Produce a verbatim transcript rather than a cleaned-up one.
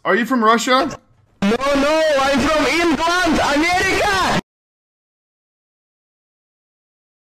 Are you from Russia? No, no, I'm from England. I